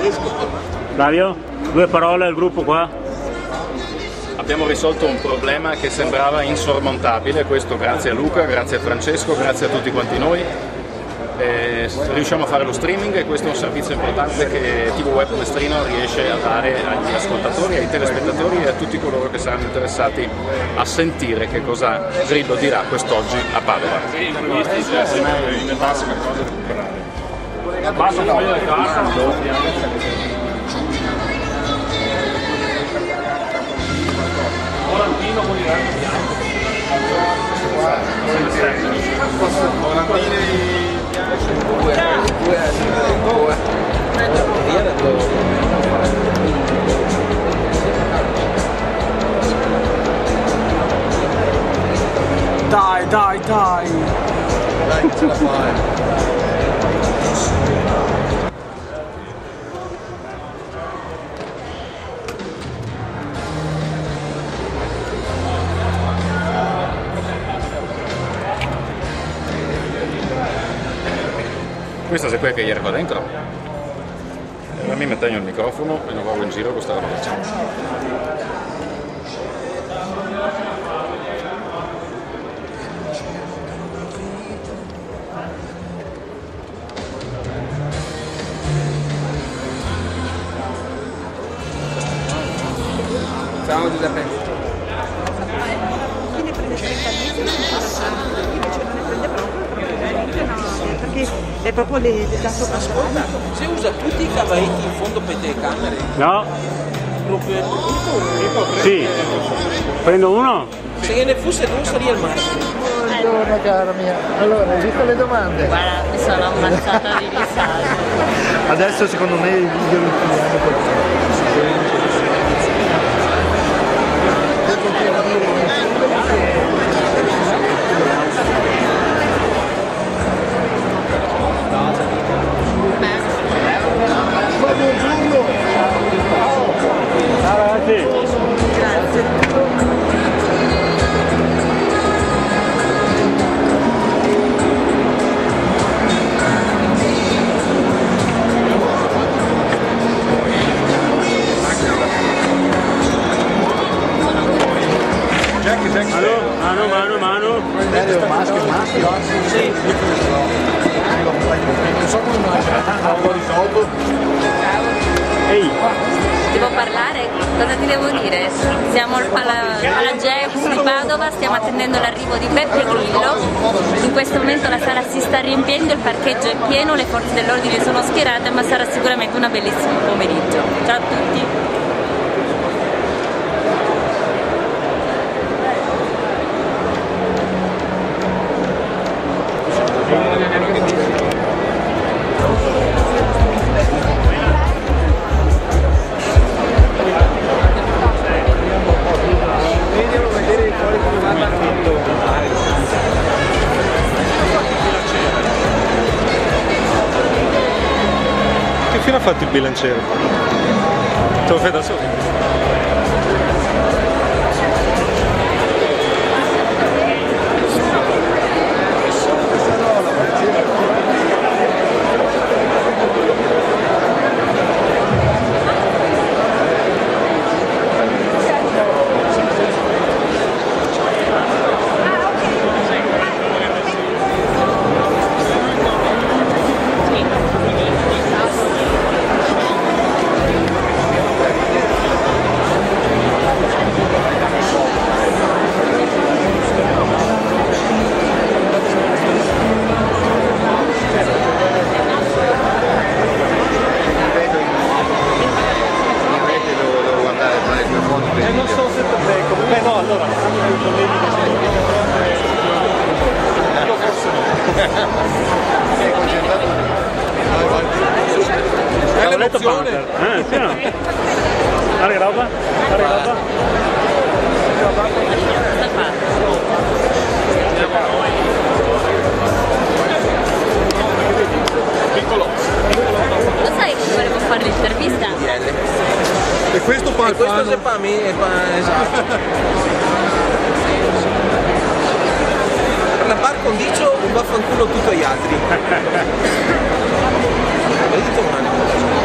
Flavio, due parole al gruppo qua. Abbiamo risolto un problema che sembrava insormontabile, questo grazie a Luca, grazie a Francesco, grazie a tutti quanti noi. Riusciamo a fare lo streaming e questo è un servizio importante che TV Web Mestrino riesce a dare agli ascoltatori, ai telespettatori e a tutti coloro che saranno interessati a sentire che cosa Grillo dirà quest'oggi a Padova. Basta un foglio di carta. Volantino con il verbo bianco. Dai, dai, dai! Dai che ce la fai! Questa è quella che ieri qua dentro. Mi mettegno il microfono e non vado in giro con questa roba. Ciao Giuseppe. Chi ne prende 30 mesi invece non ne prende proprio, no, perché è proprio la sopra. Ascolta, se usa tutti i cavetti in fondo per le camere, No? proprio Sì. Prendo uno? se ne fosse due sarebbe il massimo. Buongiorno cara mia. Allora, hai visto le domande? Guarda, mi sono ammazzata di risate. Adesso secondo me i video li finiamo così. Ciao ragazzi. Mano. Maschio. Sì. Non so come mai, ma l'ho risolto. Ehi. Devo parlare? Cosa ti devo dire? Siamo alla GEX di Padova, stiamo attendendo l'arrivo di Beppe Grillo. In questo momento la sala si sta riempiendo, il parcheggio è pieno, le forze dell'ordine sono schierate, ma sarà sicuramente un bellissimo pomeriggio. Ciao a tutti! Che fine ha fatto il bilanciere? Te lo fai da solo? Non so se per te, comunque no, allora i problemi che io forse no. Sei concentrato? È l'emozione. Sì, no. Fare roba? Piccolo. Lo sai che volevo fare l'intervista? E questo fa il Questo fanno. è per me, esatto. Per la par condicio un vaffanculo tutto agli altri. L'hai detto male.